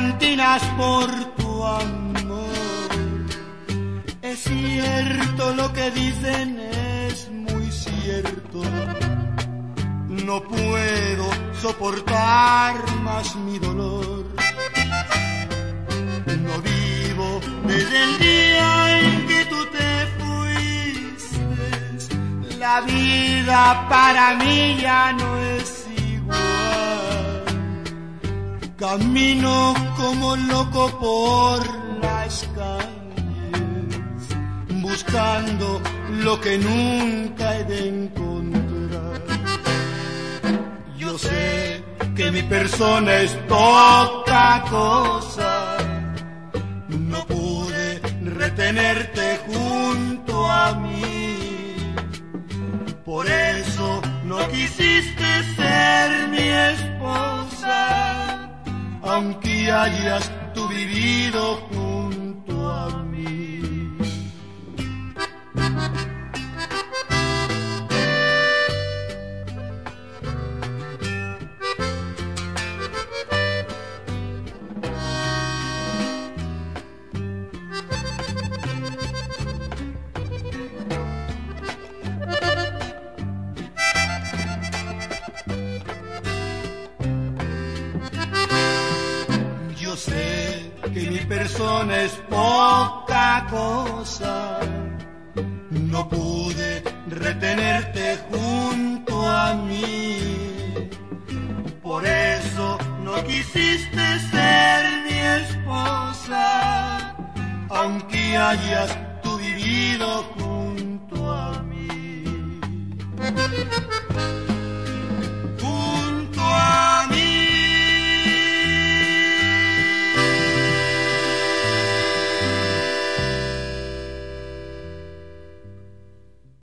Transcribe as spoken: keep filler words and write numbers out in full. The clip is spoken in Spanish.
cantinas por tu amor. Es cierto lo que dicen, es muy cierto. No puedo soportar más mi dolor. No vivo desde el día en que tú te fuiste. La vida para mí ya no es igual. Camino como loco por las calles, buscando lo que nunca he de encontrar. Yo sé que mi persona es poca cosa. No pude retenerte junto a mí. Por eso no quisiste ser mi esposa, aunque hayas tú vivido junto a mí. Yo sé que mi persona es poca cosa. No pude retenerte junto a mí. Por eso no quisiste ser mi esposa, aunque hayas tú vivido junto a mí.